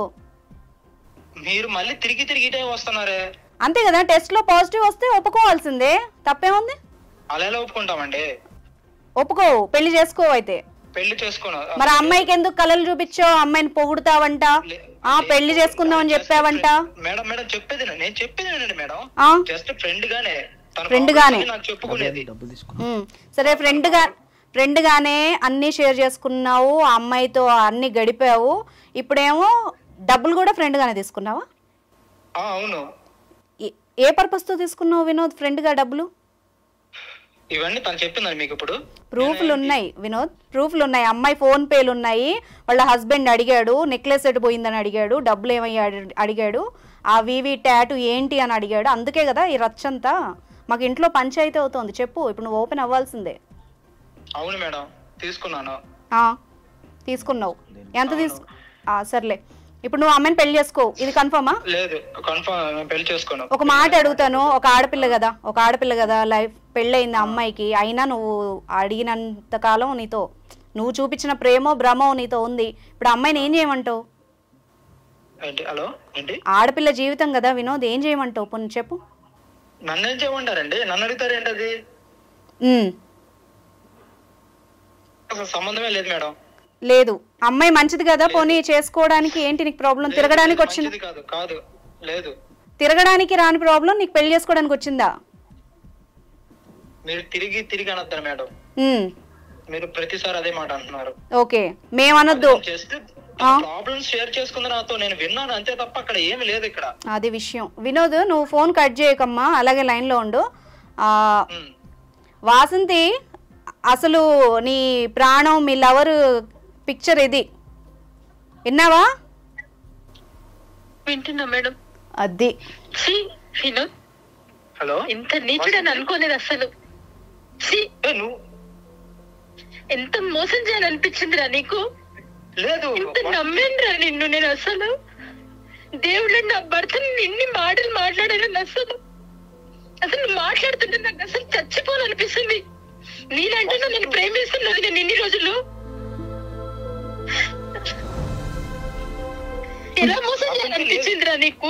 మీరు మళ్ళీ తిరిగి ఇటే వస్తున్నారే. అంతే కదా, టెస్ట్ లో పాజిటివ్ వస్తే ఒప్పుకోవాల్సిందే, తప్పేముంది? అలా ఎలా ఒప్పుకుంటామండి? ఒప్పుకో, పెళ్లి చేసుకో. అయితే పెళ్లి చేసుకోను. మరి అమ్మాయికి ఎందుకు కలలు చూపించావు? అమ్మాయిని పొగుడుతావంట, పెళ్లి చేసుకుందాం అని చెప్పావంట. మేడం చెప్పేది నేను చెప్పేది మేడం, జస్ట్ ఫ్రెండ్ గానే నాకు చెప్పుకునేది. సరే ఫ్రెండ్ గానే అన్ని షేర్ చేసుకున్నావు, ఆ అమ్మాయితో అన్ని గడిపావు, ఇప్పుడేమో డబ్బులు కూడా ఫ్రెండ్ గానే తీసుకున్నావా? అవును. ఏ పర్పస్ తో తీసుకున్నావు వినోద్ ఫ్రెండ్ గా డబ్బులు? ఇవన్నీ తను చెప్పిందని మీకు ఇప్పుడు ప్రూఫ్లు ఉన్నాయి వినోద్, ప్రూఫ్లు ఉన్నాయి. అమ్మాయి ఫోన్ పేలు ఉన్నాయి, వాళ్ళ హస్బెండ్ అడిగాడు, నెక్లెస్ ఎటు పోయిందని అడిగాడు, డబ్బులు ఏమయ్యా అడిగాడు, ఆ వీవీ టాటూ ఏంటి అని అడిగాడు. అందుకే కదా ఈ రచ్చంతా. మాకు ఇంట్లో పంచాయతీ అవుతోంది. చెప్పు, ఇప్పుడు నువ్వు ఓపెన్ అవ్వాల్సిందే. అవును మేడం, తీసుకున్నాను. తీసుకున్నావు. ఎంత సర్లే, ఇప్పుడు నువ్వు అమ్మాయిని పెళ్లి చేసుకో, ఇది కన్ఫర్మా? లేదు, కన్ఫర్మ్ పెళ్లి చేసుకోను. ఒక మాట అడుగుతాను, ఒక ఆడపిల్ల కదా లైఫ్ పెళ్ళయింది అమ్మాయికి, అయినా నువ్వు అడిగినంత కాలం నువ్వు చూపించిన ప్రేమో భ్రమో నీతో ఉంది. ఇప్పుడు అమ్మాయిని ఏం చేయమంటావు? ఆడపిల్ల జీవితం కదా వినోద్, ఏం చేయమంటావు? పొన్ను చెప్పు. నన్ను ఏం చేయమంటారండి? నన్ను అడుగుతారు ఏంటది? అసలు సంబంధమే లేదు మేడం. లేదు, అమ్మాయి మంచిది కదా, పోనీ చేసుకోవడానికి ఏంటి నీకు ప్రాబ్లం? తిరగడానికి వచ్చింది కాదు, లేదు, తిరగడానికి రాని ప్రాబ్లం నీకు పెళ్లి చేసుకోవడానికి వచ్చిందా? మీరు తిరిగి అనొద్దారు మేడం, మీరు ప్రతిసారి అదే మాట అంటున్నారు. ఓకే, మేమనొద్దు. ప్రాబ్లమ్స్ షేర్ చేసుకుంది నాతో, నేను విన్నాను అంతే తప్ప అక్కడ ఏమి లేదు ఇక్కడ. అది విషయం. వినోద్, నువ్వు ఫోన్ కట్ చేయకమ్మా, అలాగే లైన్ లో ఉండు. వాసంతి, అసలు నీ ప్రాణం, మీ లవర్ పిక్చర్ ఇది విన్నావా? వింటున్నా మేడం. అది హలో, ఇంత నీచుడని అనుకోలేదు అసలు. ఎంత మోసం చేయాలనిపించిందిరా నీకు? లేదు, ఎంత నమ్మేంద్రా నిన్ను నేను అసలు. దేవుడు నా భర్తని ఇన్ని మాటలు మాట్లాడాను అసలు మాట్లాడుతుంటే నాకు అసలు చచ్చిపోవాలనిపిస్తుంది. నేనంటే నేను ప్రేమిస్తున్నాను నేను ఇన్ని రోజులు. ఎలా మోసం చేయాలనిపించిందిరా నీకు?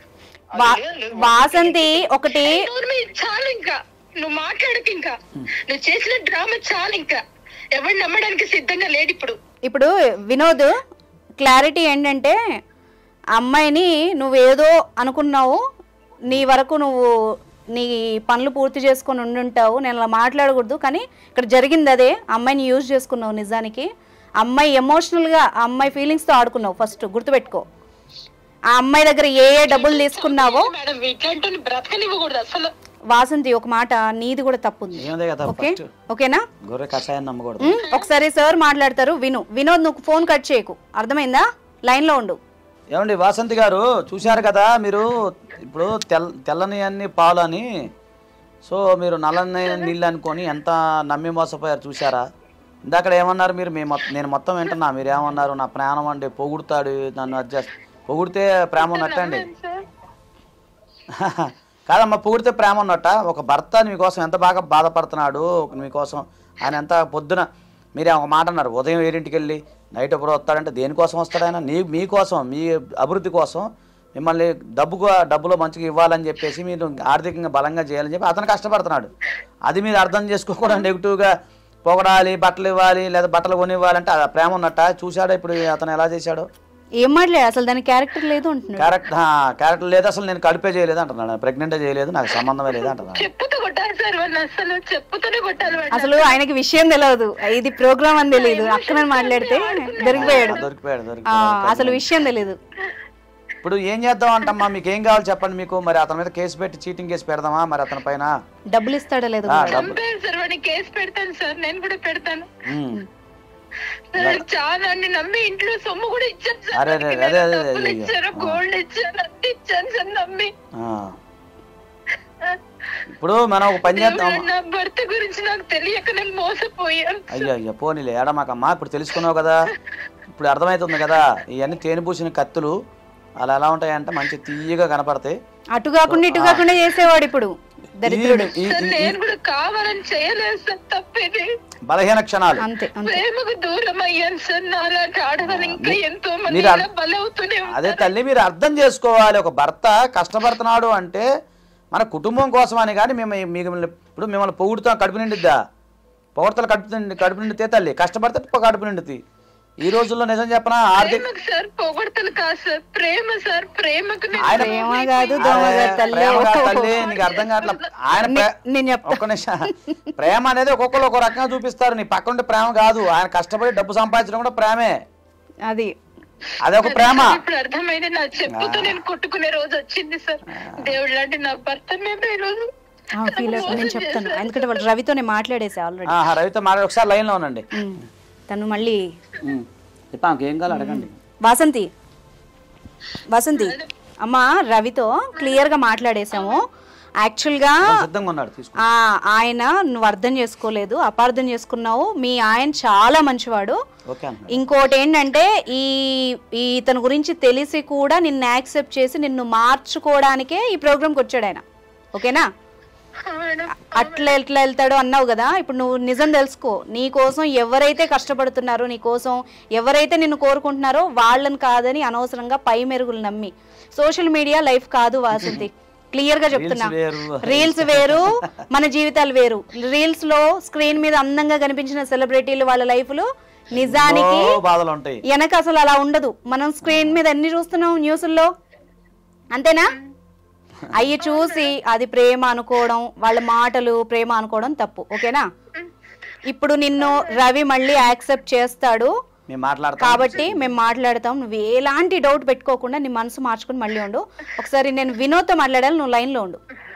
వాసంతి ఒకటి చాలు, ఇంకా నువ్వు మాట్లాడక, ఇంకా నువ్వు చేసిన డ్రామా చాలు, ఇంకా ఎవరు నమ్మడానికి సిద్ధంగా లేడు ఇప్పుడు. వినోద్, క్లారిటీ ఏంటంటే అమ్మాయిని నువ్వేదో అనుకున్నావు, నీ వరకు నువ్వు నీ పనులు పూర్తి చేసుకొని ఉండుంటావు, నేను అలా మాట్లాడకూడదు, కానీ ఇక్కడ జరిగింది అదే. అమ్మాయిని యూజ్ చేసుకున్నావు. నిజానికి అమ్మాయి ఎమోషనల్గా అమ్మాయి ఫీలింగ్స్తో ఆడుకున్నావు. ఫస్ట్ గుర్తుపెట్టుకో, ఆ అమ్మాయి దగ్గర ఏ డబ్బులు తీసుకున్నావో. వాసంతి, ఒక మాట, నీది కూడా తప్పుంది, ఓకేనా? ఒకసారి సార్ మాట్లాడతారు, విను. వినోద్, నువ్వు ఫోన్ కట్ చేయకు, అర్థమైందా? లైన్ లో ఉండు. ఏమండి వాసంతి గారు, చూశారు కదా మీరు, ఇప్పుడు తెల్లని అన్ని పాలు అని, సో మీరు నల్లని నీళ్ళు అనుకొని ఎంత నమ్మి మోసపోయారు చూసారా? ఇందాక ఏమన్నారు మీరు? నేను మొత్తం వింటున్నా, మీరు ఏమన్నారు? నా ప్రాణం అండి, పొగుడుతాడు నన్ను, అడ్జస్ట్ పొగిడితే ప్రేమ ఉన్నట్టండి? కాదమ్మా, పొగిడితే ప్రేమ ఉన్నట్ట? ఒక భర్త మీకోసం ఎంత బాగా బాధపడుతున్నాడు, మీకోసం ఆయన ఎంత పొద్దున, మీరే ఒక మాట అన్నారు, ఉదయం 7ంటికి వెళ్ళి నైట్ ఎప్పుడు వస్తాడంటే దేనికోసం వస్తాడు ఆయన? మీకోసం, మీ అభివృద్ధి కోసం, మిమ్మల్ని డబ్బులో మంచిగా ఇవ్వాలని చెప్పేసి, మీరు ఆర్థికంగా బలంగా చేయాలని చెప్పి అతను కష్టపడుతున్నాడు. అది మీరు అర్థం చేసుకోకుండా నెగిటివ్గా పొగడాలి, బట్టలు ఇవ్వాలి, లేదా బట్టలు కొనివ్వాలంటే అది ప్రేమ ఉన్నట్ట? చూశాడు ఇప్పుడు అతను ఎలా చేశాడు? ఏం మాట్లాడు, అసలు దాని క్యారెక్టర్ లేదు అంటున్నాడు. క్యారెక్టర్ లేదు, అసలు నేను కడుపే చేయలేదు అంటున్నాడు, ప్రెగ్నెంటే చేయలేదు, నాకు సంబంధమే లేదు అంటున్నాడు. సార్ వాళ్ళు అసలు చెప్పుతూనే కొట్టాలి వాడిని. అసలు ఆయనకి విషయం తెలియదు, ఇది ప్రోగ్రామ్ అని తెలియదు. అక్కడ మాట్లాడితే దొరికిపోయాడు. అసలు విషయం తెలియదు. ఇప్పుడు ఏం చేద్దాం అంటమ్మా, మీకు ఏం కావాలి చెప్పండి. మీకు మరి అతని మీద కేసు పెట్టి చీటింగ్ కేసు పెడదామా? మరి అతని పైన డబ్బులు ఇస్తాడా లేదు? సార్ వాడిని కేసు పెడతాను సార్, నేను కూడా పెడతాను. చాలా నమ్మి ఇంట్లో సొమ్ము కూడా ఇచ్చాను సార్, ఇచ్చారు, గోల్డ్ ఇచ్చాను, అన్ని ఇచ్చాను సార్ నమ్మి. ఇప్పుడు మనం ఒక పని చేద్దాం. నా భర్త గురించి నాకు తెలియక నేను మోసపోయాను. అయ్యో పోనీలే ఏడమాకమ్మా, ఇప్పుడు తెలుసుకున్నావు కదా, ఇప్పుడు అర్థమవుతుంది కదా. ఇవన్నీ తేనె పూసిన కత్తులు అలా ఎలా ఉంటాయంటే మంచి తీయగా కనపడతాయి. అటు కాకుండా ఇటు కాకుండా చేసేవాడు ఇప్పుడు దరిద్రుడు. నేను కూడా కావాలని చేయలేదు సార్, తప్పేది బలహీన క్షణాలు. ప్రేమకు దూరం అయ్యాను సార్. నాలాంటి ఆడవాళ్ళు ఇంకా ఎంతో మంది బలవుతూనే. అదే తల్లి, మీరు అర్థం చేసుకోవాలి. ఒక భర్త కష్టపడుతున్నాడు అంటే మన కుటుంబం కోసమని. కానీ ఇప్పుడు మిమ్మల్ని పొగుడుతాం, కడుపు నిండిద్దా? పొగడతలు కడుపు నిండితే తల్లి, కష్టపడితే కడుపు నిండుతుంది. ఈ రోజుల్లో నిజం చెప్పనా, ఆర్థిక పొగడతలు కాదు సార్, ప్రేమ సార్. ప్రేమకు తల్లి నీకు అర్థం కావట్లేదు. ఆయన ఒక్క నిమిషం, ప్రేమ అనేది ఒక్కొక్కరు ఒక రకంగా చూపిస్తారు. నీ పక్కన ప్రేమ కాదు, ఆయన కష్టపడి డబ్బు సంపాదించడం కూడా ప్రేమే. అదొక ప్రేమ. ఇప్పుడు అర్థమైంది. నా చెప్పుతో నేను కొట్టుకునే రోజు వచ్చింది సార్. దేవుడు లాంటి నా భర్త ఈ రోజు నేను చెప్తాను, ఎందుకంటే వాళ్ళు రవితో మాట్లాడేసా ఆల్రెడీ. రవితో మాట్లాడి ఒకసారి లైన్ లో ఉండండి. తను మళ్ళీ ఏం కావాలి అడగండి. వాసంతి అమ్మా, రవితో క్లియర్ గా మాట్లాడేసాము. యాక్చువల్గా ఆయన నువ్వు అర్థం చేసుకోలేదు, అపార్థం చేసుకున్నావు. మీ ఆయన చాలా మంచివాడు. ఇంకోటి ఏంటంటే ఇతని గురించి తెలిసి కూడా నిన్ను యాక్సెప్ట్ చేసి నిన్ను మార్చుకోవడానికే ఈ ప్రోగ్రామ్కి వచ్చాడు ఆయన. ఓకేనా? అట్లా ఎట్లా వెళ్తాడో అన్నావు కదా, ఇప్పుడు నువ్వు నిజం తెలుసుకో. నీ కోసం ఎవరైతే కష్టపడుతున్నారో, నీ కోసం ఎవరైతే నిన్ను కోరుకుంటున్నారో వాళ్ళని కాదని అనవసరంగా పై మెరుగులు నమ్మి. సోషల్ మీడియా లైఫ్ కాదు వాసంతి, క్లియర్ గా చెప్తున్నా. రీల్స్ వేరు, మన జీవితాలు వేరు. రీల్స్ లో స్క్రీన్ మీద అందంగా కనిపించిన సెలబ్రిటీలు వాళ్ళ లైఫ్లు నిజానికి వెనక అసలు అలా ఉండదు. మనం స్క్రీన్ మీద ఎన్ని చూస్తున్నాం న్యూస్లో, అంతేనా? అయ్యి చూసి అది ప్రేమ అనుకోవడం, వాళ్ళ మాటలు ప్రేమ అనుకోవడం తప్పు. ఓకేనా? ఇప్పుడు నిన్ను రవి మళ్ళీ యాక్సెప్ట్ చేస్తాడు కాబట్టి మేము మాట్లాడతాం. నువ్వు ఎలాంటి డౌట్ పెట్టుకోకుండా నీ మనసు మార్చుకుని మళ్ళీ ఉండు. ఒకసారి నేను వినోద్తో మాట్లాడాలి, నువ్వు లైన్ లో ఉండు.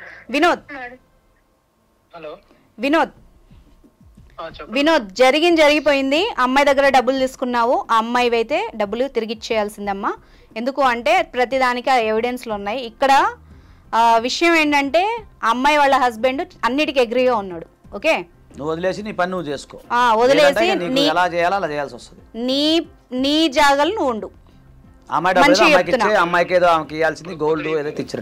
వినోద్ జరిగిపోయింది. అమ్మాయి దగ్గర డబ్బులు తీసుకున్నావు, ఆ అమ్మాయి అయితే డబ్బులు తిరిగి ఇచ్చేయాల్సిందమ్మా. ఎందుకు అంటే ప్రతిదానికి ఆ ఎవిడెన్స్లు ఉన్నాయి. ఇక్కడ విషయం ఏంటంటే అమ్మాయి వాళ్ళ హస్బెండ్ అన్నిటికీ అగ్రీగా ఉన్నాడు. ఓకే, నువ్వు వదిలేసి నీ పని నువ్వు చేసుకో. వదిలేసి ఎలా చేయాలో అలా చేయాల్సి వస్తుంది. నీ జాగాలు నువ్వు ఉండు. అమ్మాయికి ఏదో ఆమెకి ఇవ్వాల్సింది గోల్డ్ ఏదైతే ఇచ్చారు.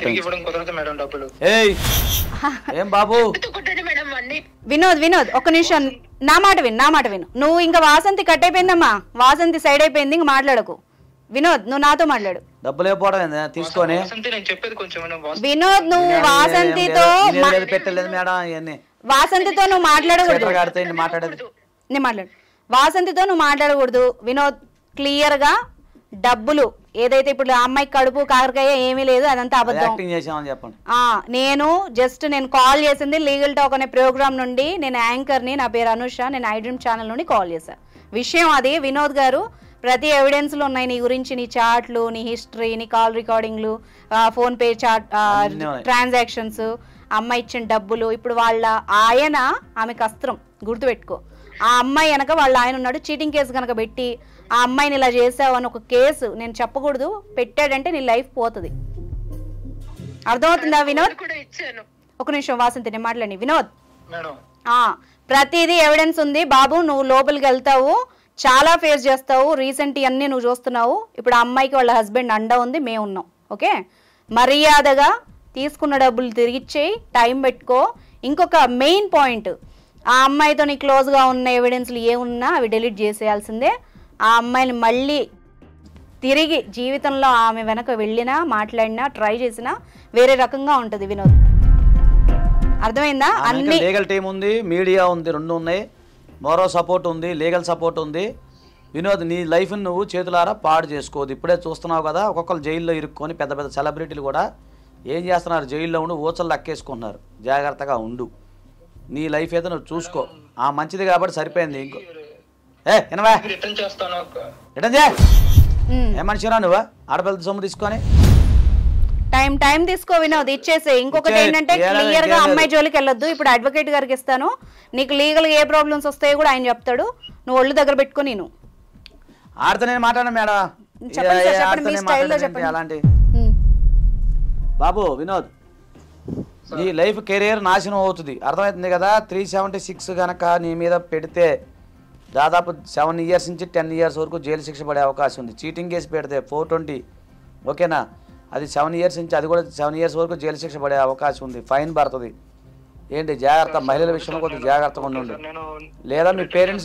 ఏం బాబు వినోద్ ఒక్క నిమిషం నా మాట విను. నువ్వు ఇంకా వాసంతి కట్ అయిపోయిందమ్మా, వాసంతి సైడ్ అయిపోయింది, ఇంక మాట్లాడకు. వినోద్ నువ్వు నాతో మాట్లాడు. డబ్బులు తీసుకొని వినోద్ నువ్వు వాసంతితో నువ్వు మాట్లాడకూడదు. నేను మాట్లాడు. వాసంతితో నువ్వు మాట్లాడకూడదు. వినోద్ క్లియర్ గా డబ్బులు ఏదైతే ఇప్పుడు ఆ అమ్మాయికి కడుపు కాకరకాయ ఏమీ లేదు, అదంతా అబద్ధం. నేను కాల్ చేసింది లీగల్ టాక్ అనే ప్రోగ్రామ్ నుండి. నేను యాంకర్ ని, నా పేరు అనుష, నేను ఐడ్రీమ్ ఛానల్ నుండి కాల్ చేశా. విషయం అది. వినోద్ గారు ప్రతి ఎవిడెన్స్లు ఉన్నాయి నీ గురించి, నీ చాట్లు, నీ హిస్టరీ, నీ కాల్ రికార్డింగ్లు, ఫోన్ పే చాట్ ట్రాన్సాక్షన్స్, అమ్మాయి ఇచ్చిన డబ్బులు. ఇప్పుడు వాళ్ళ ఆయన ఆమెకు అస్త్రం, గుర్తుపెట్టుకో. ఆ అమ్మాయి వెనక వాళ్ళ ఆయన ఉన్నాడు. చీటింగ్ కేసు కనుక పెట్టి ఆ అమ్మాయిని ఇలా చేసావు అని ఒక కేసు నేను చెప్పకూడదు, పెట్టాడంటే నీ లైఫ్ పోతుంది. అర్థమవుతుందా వినోద్? ఒక నిమిషం వాసంతి నేను మాట్లాడి. వినోద్ ప్రతిదీ ఎవిడెన్స్ ఉంది బాబు, నువ్వు లోపలికి వెళ్తావు, చాలా ఫేస్ చేస్తావు. రీసెంట్ అన్నీ నువ్వు చూస్తున్నావు. ఇప్పుడు ఆ అమ్మాయికి వాళ్ళ హస్బెండ్ అండ ఉంది, మేము ఉన్నాం. ఓకే, మర్యాదగా తీసుకున్న డబ్బులు తిరిగిచ్చేయి, టైం పెట్టుకో. ఇంకొక మెయిన్ పాయింట్, ఆ అమ్మాయితో నీ క్లోజ్గా ఉన్న ఎవిడెన్స్లు ఏమున్నా అవి డిలీట్ చేసేయాల్సిందే. ఆ అమ్మాయిని మళ్ళీ తిరిగి జీవితంలో ఆమె వెనక వెళ్ళినా, మాట్లాడినా, ట్రై చేసినా వేరే రకంగా ఉంటుంది వినోద్. అర్థమైందా? అన్ని లీగల్ టీం ఉంది, మీడియా ఉంది, రెండు ఉన్నాయి. మోరో సపోర్ట్ ఉంది, లీగల్ సపోర్ట్ ఉంది. వినోద్ నీ లైఫ్ని నువ్వు చేతులారా పాడు చేసుకోవద్దు. ఇప్పుడే చూస్తున్నావు కదా, ఒక్కొక్కరు జైల్లో ఇరుక్కొని పెద్ద పెద్ద సెలబ్రిటీలు కూడా ఏం చేస్తున్నారు, జైల్లో ఉండి ఊచలు లక్కేసుకుంటున్నారు. జాగ్రత్తగా ఉండు. నీ లైఫ్ ఏదో నువ్వు చూసుకో. ఆ మంచిది కాబట్టి సరిపోయింది. ఇంకో ఎనవా రిటర్న్ చేస్తాను. రిటర్న్ చే. ఏ మనిషిరా నువ్వు ఆడపిల్ల సొమ్ము తీసుకొని? టైం తీసుకో వినోద్, ఇచ్చేసే. ఇంకొకటి ఏంటంటే క్లియర్ గా అమ్మాయి జోలికి వెళ్ళొద్దు. ఇప్పుడు అడ్వకేట్ గారికి ఇస్తాను, నీకు లీగల్ ఏ ప్రాబ్లమ్స్ వస్తాయో కూడా ఆయన చెప్తాడు. నువ్వు ఒళ్ళు దగ్గర పెట్టుకో. నేను ఆడితో నేను మాట్లాడను మేడం. అలాంటి బాబు వినోద్, నీ లైఫ్ కెరీర్ నాశనం అవుతుంది, అర్థమవుతుంది కదా. 376 కనుక నీ మీద పెడితే దాదాపు 7 years నుంచి 10 years వరకు జైలు శిక్ష పడే అవకాశం ఉంది. చీటింగ్ కేసు పెడితే 420, ఓకేనా, అది 7 years నుంచి, అది కూడా 7 years వరకు జైలు శిక్ష పడే అవకాశం ఉంది. ఫైన్ పడుతుంది. ఏంటి జాగ్రత్త, మహిళల విషయంలో కొంచెం జాగ్రత్తగా ఉండండి. లేదా మీ పేరెంట్స్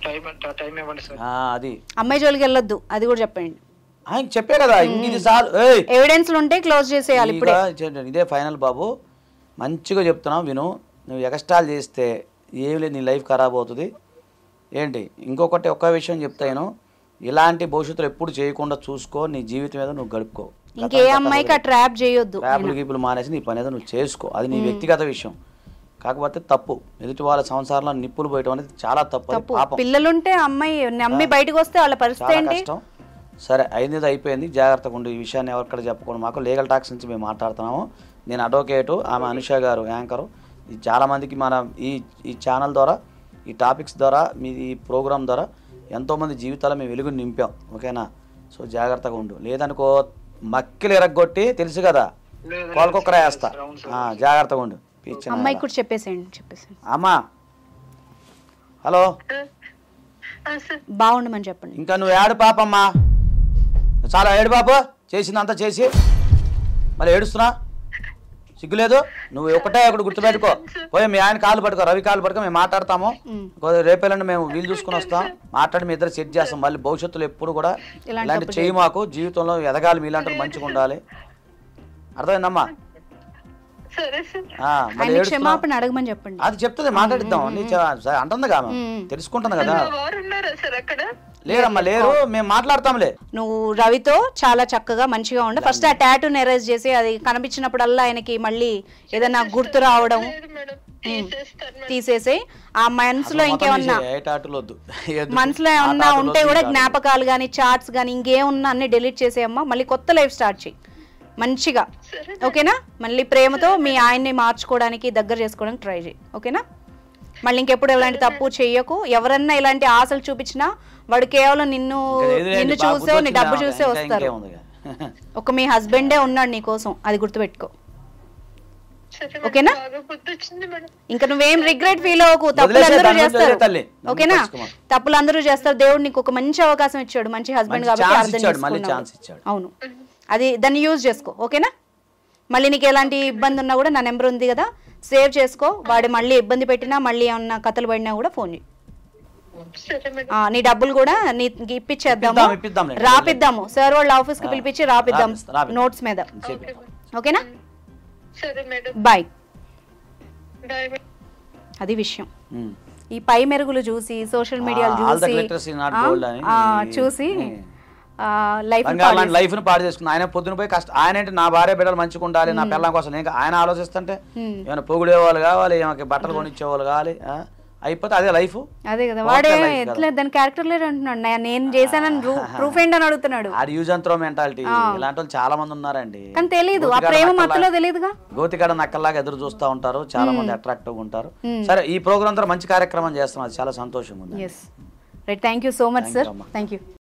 అది అమ్మాయి జోలికి వెళ్ళొద్దు, అది కూడా చెప్పండి. ఆయన చెప్పే కదా, ఇది సార్ ఎవిడెన్స్ ఉంటే క్లోజ్ చేసేయాలి ఇప్పుడే. ఇదే ఫైనల్ బాబు, మంచిగా చెప్తున్నావు విను. నువ్వు ఎక్స్ట్రాల్ చేస్తే ఏమి లేదు, నీ లైఫ్ ఖరాబ్ అవుతుంది. ఏంటి ఇంకొకటి ఒక్క విషయం చెప్తాను, ఇలాంటి భవిష్యత్తులో ఎప్పుడు చేయకుండా చూసుకో. నీ జీవితం ఏదో నువ్వు గడుపుకో. ఇంకే అమ్మాయికి ట్రాప్ చేయొద్దు. ట్రాప్లు గీపులు మానేసి నీ పని ఏదో నువ్వు చేసుకో. అది నీ వ్యక్తిగత విషయం. కాకపోతే తప్పు, ఎదుటి వాళ్ళ సంసారంలో నిప్పులు పోయటం అనేది చాలా తప్పు. పిల్లలుంటే అమ్మాయి నమ్మి బయటకు వస్తే వాళ్ళ పరిస్థితి ఏంటి? సరే అయింది అయిపోయింది, జాగ్రత్తగా ఉండి. ఈ విషయాన్ని ఎవరిక్కడ చెప్పకుండా, మాకు లీగల్ టాక్స్ నుంచి మేము మాట్లాడుతున్నాము. నేను అడ్వకేటు, ఆమె అనుష గారు యాంకరు. చాలామందికి మన ఈ ఛానల్ ద్వారా, ఈ టాపిక్స్ ద్వారా, మీ ఈ ప్రోగ్రామ్ ద్వారా ఎంతోమంది జీవితాలు మేము వెలుగుని నింపాం, ఓకేనా. సో జాగ్రత్తగా ఉండు, లేదనుకో మక్కిలు ఎరగొట్టి తెలుసు కదా కోలకొక్కరా వేస్తా. జాగ్రత్తగా ఉండు. అమ్మాయి కూడా చెప్పేసేయండి. అమ్మా హలో, బాగుండమని చెప్పండి. ఇంకా నువ్వు ఏడు పాపమ్మా, చాలా ఏడు పాప, చేసిందంతా చేసి మళ్ళీ ఏడుస్తున్నా, సిగ్గులేదు. నువ్వు ఒకటే ఒకటి గుర్తుపెట్టుకో, పోయి మీ ఆయన కాళ్ళు పట్టుకో, రవి కాళ్ళు పట్టుకో, మేము మాట్లాడతాము. రేపేళ్ళండి మేము వీలు చూసుకుని వస్తాం, మాట్లాడి మీ ఇద్దరు సెట్ చేస్తాం. మళ్ళీ భవిష్యత్తులో ఎప్పుడు కూడా ఇలాంటి చెయ్యి మాకు. జీవితంలో ఎదగాలి, మీలాంటి మంచిగా ఉండాలి, అర్థమైందమ్మా. క్షమాపణ అడగమని చెప్పండి. అది చెప్తుంది, మాట్లాడిద్దాం. అంటుంది కదా, తెలుసుకుంటుంది కదా. లేరమ్మా లేరు, మేము మాట్లాడతాంలే. నువ్వు రవితో చాలా చక్కగా మంచిగా ఉండ. ఫస్ట్ ఆ టాటూని ఎరేజ్ చేసి, అది కనిపించినప్పుడల్లా ఆయనకి మళ్ళీ ఏదైనా గుర్తు రావడం తీసేసి, ఆ మనసులో ఇంకేమన్నా మనసులో ఏమన్నా ఉంటే కూడా జ్ఞాపకాలు కానీ, చార్ట్స్ కానీ, ఇంకేమున్నా అన్ని డిలీట్ చేసేయమ్మా. మళ్ళీ కొత్త లైఫ్ స్టార్ట్ చేయి మంచిగా, ఓకేనా. మళ్ళీ ప్రేమతో మీ ఆయన్ని మార్చుకోవడానికి, దగ్గర చేసుకోవడానికి ట్రై చేయి, ఓకేనా. మళ్ళీ ఇంకెప్పుడు ఇలాంటి తప్పు చెయ్యకు. ఎవరన్నా ఇలాంటి ఆశలు చూపించినా వాడు కేవలం నిన్ను చూసే, నీ డబ్బు చూసే వస్తారు. ఒక మీ హస్బెండే ఉన్నాడు నీ కోసం, అది గుర్తుపెట్టుకో, ఓకేనా. ఇంకా నువ్వేం రిగ్రెట్ ఫీల్ అవ్వకు. తప్పులు అందరూ చేస్తారు, ఓకేనా. తప్పులు అందరూ చేస్తారు. దేవుడు నీకు ఒక మంచి అవకాశం ఇచ్చాడు, మంచి హస్బెండ్ కాబట్టి అర్థం చేసుకున్నావు. అవును, అది దాన్ని యూజ్ చేసుకో, ఓకేనా. మళ్ళీ నీకు ఎలాంటి ఇబ్బంది ఉన్నా కూడా నా నెంబర్ ఉంది కదా, సేవ్ చేసుకో. వాడు మళ్ళీ ఇబ్బంది పెట్టినా, మళ్ళీ ఏమన్నా కథలు పడినా కూడా ఫోన్ చేయి. నీ డబ్బులు కూడా నీకు ఇప్పించేద్దాము, రాపిద్దాము. సార్ వాళ్ళ ఆఫీస్ కి పిలిపించి రాపిద్దాం నోట్స్ మీద, ఓకేనా. బాయ్. అది విషయం. ఈ పై మెరుగులు చూసి, సోషల్ మీడియాలు చూసి లైఫ్ ని పాడు చేసుకున్నా. ఆయన పొద్దున పోయి ఆయన ఏంటి, నా భార్య బిడ్డలు మంచిగా ఉండాలి, నా పిల్లల కోసం ఆయన ఆలోచిస్తుంటే ఏమైనా పొగిడే వాళ్ళు కావాలి, ఏమైనా బట్టలు కొనిచ్చే వాళ్ళు కావాలి, అయిపోతే అదే లైఫ్. అదే కదా, వాడే ఎట్లా దాని క్యారెక్టర్ లేరు అంటున్నాడు. నేను చేశానని ప్రూఫ్ ఏంటని అడుగుతున్నాడు. అది యూజ్ అండ్ త్రో మెంటాలిటీ. ఇలాంటి వాళ్ళు చాలా మంది ఉన్నారండి, కానీ తెలియదు, ఆ ప్రేమ మత్తులో తెలియదుగా. గోతికాడ నక్కల్లాగా ఎదురు చూస్తూ ఉంటారు, చాలా మంది అట్రాక్టివ్ ఉంటారు. సరే, ఈ ప్రోగ్రామ్ ద్వారా మంచి కార్యక్రమం చేస్తున్నాం, చాలా సంతోషంగా ఉంది. Right, thank you so much sir, thank you.